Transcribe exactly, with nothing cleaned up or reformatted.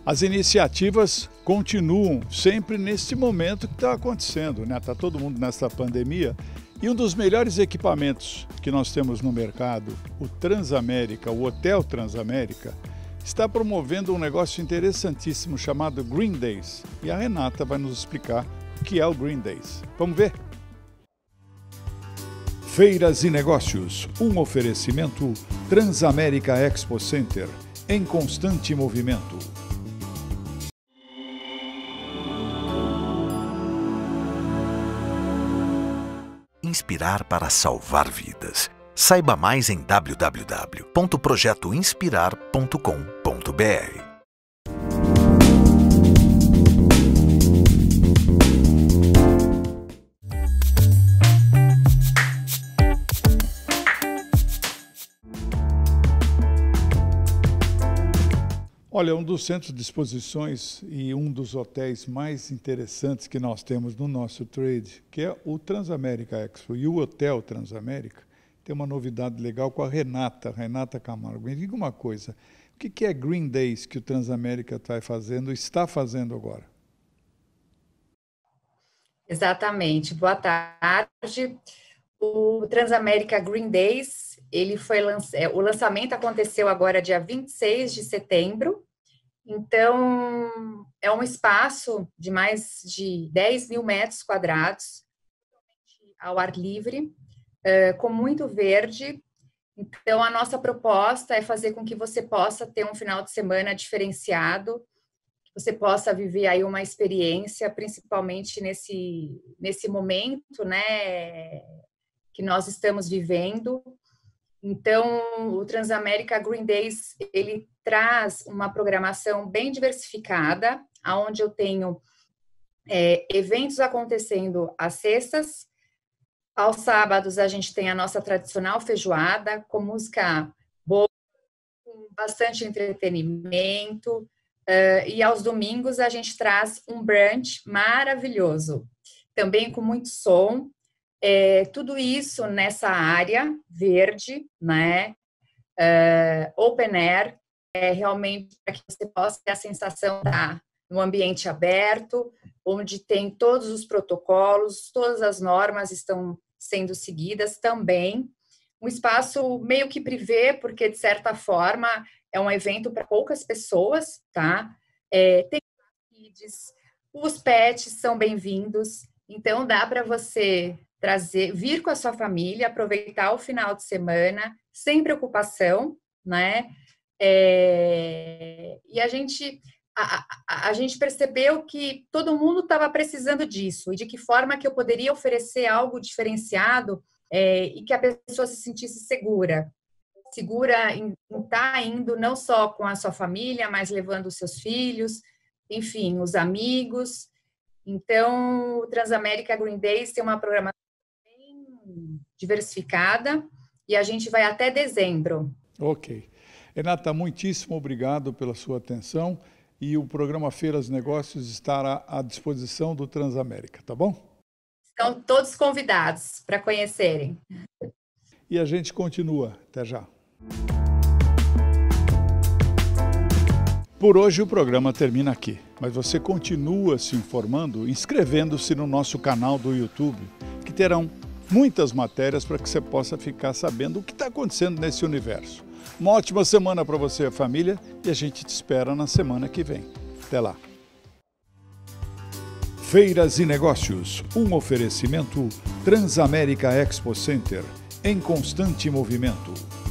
As iniciativas continuam sempre nesse momento que está acontecendo, né? Está todo mundo nessa pandemia. E um dos melhores equipamentos que nós temos no mercado, o Transamérica, o Hotel Transamérica, está promovendo um negócio interessantíssimo chamado Green Days. E a Renata vai nos explicar o que é o Green Days. Vamos ver? Feiras e Negócios, um oferecimento Transamérica Expo Center, em constante movimento. Inspirar para salvar vidas. Saiba mais em w w w ponto projeto inspirar ponto com ponto b r. Olha, um dos centros de exposições e um dos hotéis mais interessantes que nós temos no nosso trade, que é o Transamérica Expo e o Hotel Transamérica, tem uma novidade legal com a Renata, Renata Camargo. Me diga uma coisa, o que é Green Days que o Transamérica está fazendo, está fazendo agora? Exatamente. Boa tarde. O Transamérica Green Days, ele foi lanç... o lançamento aconteceu agora dia vinte e seis de setembro. Então, é um espaço de mais de dez mil metros quadrados, ao ar livre, com muito verde. Então, a nossa proposta é fazer com que você possa ter um final de semana diferenciado, que você possa viver aí uma experiência, principalmente nesse, nesse momento, né, que nós estamos vivendo. Então, o Transamérica Green Days, ele traz uma programação bem diversificada, onde eu tenho é, eventos acontecendo às sextas. Aos sábados, a gente tem a nossa tradicional feijoada, com música boa, com bastante entretenimento. Uh, e aos domingos, a gente traz um brunch maravilhoso, também com muito som. É, tudo isso nessa área verde, né, uh, open air, é realmente para que você possa ter a sensação de estar num ambiente aberto, onde tem todos os protocolos, todas as normas estão sendo seguidas também. Um espaço meio que privê, porque, de certa forma, é um evento para poucas pessoas, tá? É, tem kids, os pets são bem-vindos, então dá para você trazer, vir com a sua família, aproveitar o final de semana, sem preocupação, né? É, e a gente, a, a, a gente percebeu que todo mundo estava precisando disso, e de que forma que eu poderia oferecer algo diferenciado é, e que a pessoa se sentisse segura. Segura em estar indo não só com a sua família, mas levando os seus filhos, enfim, os amigos. Então, o Transamérica Green Days tem uma programação diversificada e a gente vai até dezembro. Ok. Renata, muitíssimo obrigado pela sua atenção e o programa Feiras e Negócios estará à disposição do Transamérica, tá bom? Estão todos convidados para conhecerem. E a gente continua. Até já. Por hoje o programa termina aqui, mas você continua se informando inscrevendo-se no nosso canal do YouTube, que terão muitas matérias para que você possa ficar sabendo o que está acontecendo nesse universo. Uma ótima semana para você e a família e a gente te espera na semana que vem. Até lá. Feiras e Negócios, um oferecimento Transamérica Expo Center, em constante movimento.